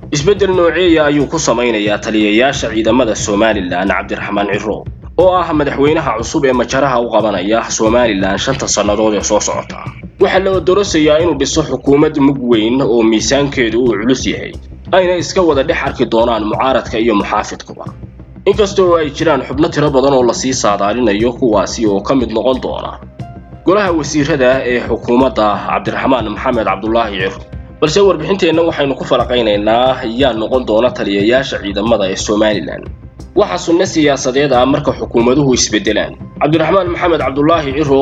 isbedel noociyay ayuu ku samaynayaa taliyayaasha ciidamada Somaliland Cabdiraxmaan Ciro oo ah madaxweynaha cusub ee majaraha u qabanaya Somaliland 5 sanadood ee soo socota. waxa la doorayaa inuu dhiso xukuumad mug weyn oo miisaankeedu uu culus yahay ayna iska wada dhex arki doonaan mucaaradka iyo muxaafidkuba. inkastoo ay jiraan xubno tiro badan oo la sii saadaalinayo kuwaasi oo ka mid noqon doona golaha wasiirada ee xukuumadda Cabdiraxmaan Maxamed Cabdullaahi Ciro. balse warbixinteena waxaynu ku falaqaynaynaa yaa noqon doona taliyayaasha ciidamada ee Somaliland. waxa sunna siyaasadeed ah marka xukuumaduhu isbedelaan. Cabdiraxmaan Maxamed Cabdullaahi Ciro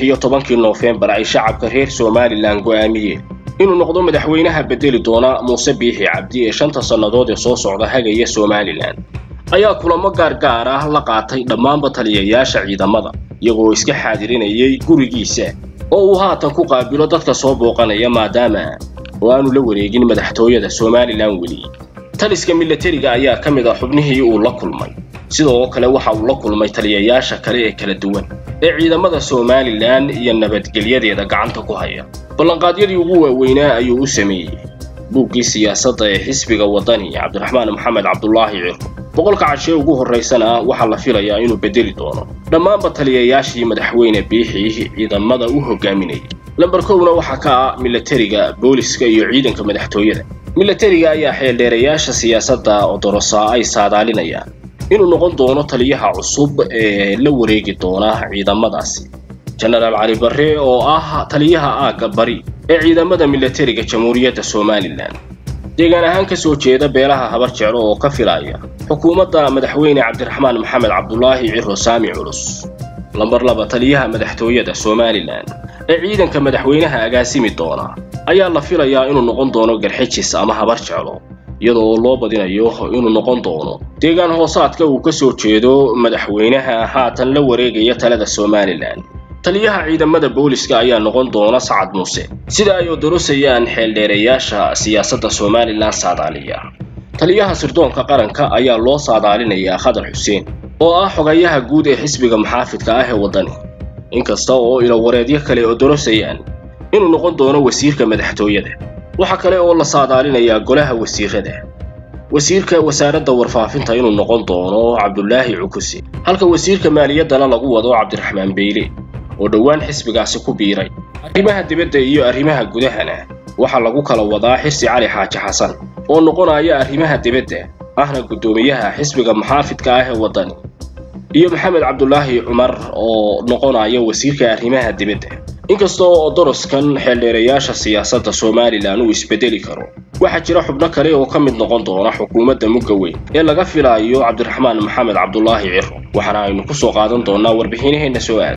13 November ay shacabka reer Somaliland go'aamiyeen inuu noqdo madaxweynaha bedeli doona Muuse Biixi Cabdi ee 5 sanadood ee soo socda hagaya Somaliland. ayaa kulamo gaar ah la qaatay dhammaan taliyayaasha ciidamada iyagoo iska xaadirinayay gurigiisa oo uu haatan ku qaabilo dadka soo booqanaya maadaama aanu la wareegin madaxtooyada Somaliland wali. taliska militariga ayaa kamid ah xubnihii uu la kulmay. sidoo kale waxa uu la kulmay taliyayaasha kale ee kala duwan ee ciidamada Somaliland iyo nabadgelyadeeda gacanta ku haya. ballanqaadyadii ugu waaweynaa ayuu u sameeyay buuggii siyaasadda ee xisbiga wadani Cabdiraxmaan Maxamed Cabdullaahi Ciro. boqolka cashe ugu horeysana waxa la filayaa inuu bedeli doono dhammaan taliyayaashii madaxweyne Biixi ciidamada u hogaaminayay. lambar 1 waxa ka ah militariga, booliska iyo ciidanka madaxtooyada. militariga ayaa xeeldheerayaasha siyaasadda oo dorosa ay saadaalinayaan inuu noqon doono taliyaha cusub ee la wareegi doona ciidamadaasi. General Ali Barre oo ah taliyaha aaga bari ee ciidamada militariga Jamhuuriyadda Somaliland. deegaan ahaan ka soo jeeda beelaha Habar Jeclo oo ka filaya xukuumadda madaxweyne Cabdiraxmaan Maxamed Cabdullaahi Ciro saami culus. lambar 2 taliyaha madaxtooyada Somaliland ee ciidanka madaxweynaha agaasimi doona ayaa la filayaa inuu noqon doono Garxajis ama Habar Jeclo iyadoo loo badinayo inuu noqon doono deegaan hoosaadka uu ka soo jeedo madaxweynaha haatan la wareegaya talada Somaliland. taliyaha ciidamada booliska ayaa noqon doona Sacad Muuse sida ay doorasayaan xeeldheerayaasha siyaasadda Somaliland saadaaliya. taliyaha sirdoonka qaranka ayaa loo saadaalinayaa Khadar Xuseen oo ah xogayaha guud ee xisbiga muxaafidka ah ee wadani. inkasta oo ila wareedyo kale oo doorasayaan inuu noqon doono wasiirka madaxtooyada. waxa kale oo la saadaalinayaa golaha wasiirada. wasiirka wasaaradda warfaafinta inuu noqon doono Cabdullaahi Cukusi, halka wasiirka maaliyadda lagu wado Cabdiraxmaan Beyle oo dhawaan xisbigaasi ku biiray. arrimaha dibadda iyo arrimaha gudahana waxa lagu kala wadaa Xirsi Cali Xaaji Xasan oo noqonaya arrimaha dibadda ahna gudoomiyaha xisbiga muxaafidka ah ee wadani, iyo Maxamed Cabdullaahi Cumar oo noqonaya wasiirka arrimaha dibadda. inkasta oo doroskan xeeldheerayaasha siyaasadda Somaliland uu isbedeli karo, waxa jira xubno kale oo ka mid noqon doona xukuumadda mugga weyn ee laga filayo Cabdiraxmaan Maxamed Cabdullaahi Ciro. waxaana aynu ku soo qaadan doonaa warbixinaheena soo